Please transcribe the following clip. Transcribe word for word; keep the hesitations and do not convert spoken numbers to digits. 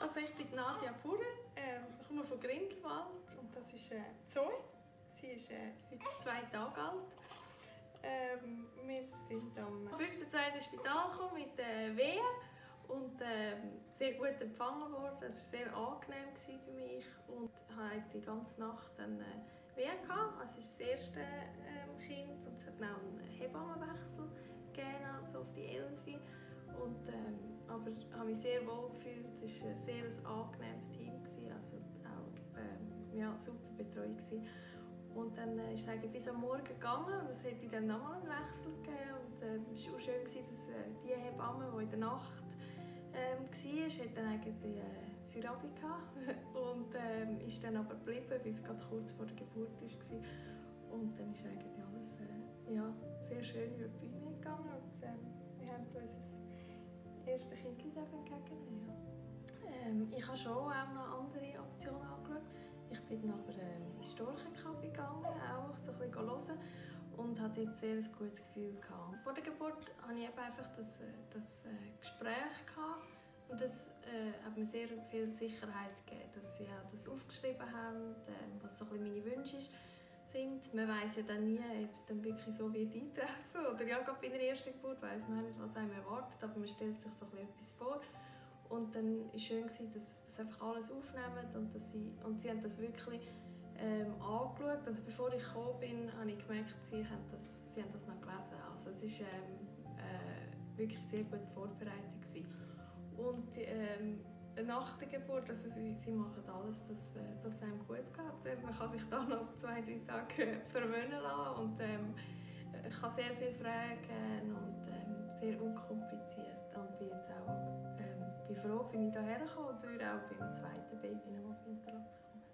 Also ich bin Nadja Fuhrer, ähm, ich komme von Grindelwald und das ist äh, Zoe. Sie ist äh, heute zwei Tage alt. Ähm, wir sind am fünften zweiten ins Spital gekommen mit äh, Wehen und äh, sehr gut empfangen worden. Es war sehr angenehm für mich und ich hatte die ganze Nacht dann, äh, Wehen gehabt. Also es ist das erste ähm, Kind und es hat auch einen Hebammenwechsel gegeben, also auf die Elfi. Und, ähm, aber ich habe mich sehr wohl gefühlt. Es war ein sehr angenehmes Team, also auch ähm, ja, super Betreuung. Und dann äh, ist es eigentlich bis am Morgen gegangen und es hätte dann nochmal einen Wechsel gegeben. Und äh, es war auch schön, dass äh, die Hebamme, die in der Nacht ähm, war, hat dann eigentlich äh, für Abi gehabt und ähm, ist dann aber geblieben, bis es gerade kurz vor der Geburt war. Und dann ist eigentlich alles äh, ja, sehr schön über die Bühne gegangen. Und, ähm, wir haben uns das erste Kind entgegennehmen. Ja. Ähm, ich habe schon auch noch andere Optionen angeschaut. Ich bin dann aber ähm, ins Storchencafé gegangen, auch so ein bisschen hören und hatte jetzt sehr ein gutes Gefühl gehabt. Vor der Geburt hatte ich eben einfach das, das äh, Gespräch gehabt und das äh, hat mir sehr viel Sicherheit gegeben, dass sie auch das aufgeschrieben haben, äh, was so ein bisschen meine Wünsche sind. Man weiss ja dann nie, ob es dann wirklich so wird eintreffen oder ja, gerade bei der ersten Geburt weiss man nicht, was einem erwartet, aber man stellt sich so ein bisschen etwas vor. Und dann war es schön, dass sie einfach alles aufnehmen und, dass sie, und sie haben das wirklich ähm, angeschaut. Also bevor ich gekommen bin, habe ich gemerkt, sie haben das, sie haben das noch gelesen. Also es war ähm, äh, wirklich sehr gut vorbereitet gewesen. Und ähm, nach der Geburt, also sie, sie machen alles, dass, äh, dass es einem gut geht. Man kann sich da noch zwei, drei Tage verwöhnen lassen und ähm, ich kann sehr viele Fragen und ähm, sehr unkompliziert. Und bin jetzt auch ähm, bin froh, bin ich hierher gekommen und würde auch beim zweiten Baby noch auf Interlaken kommen.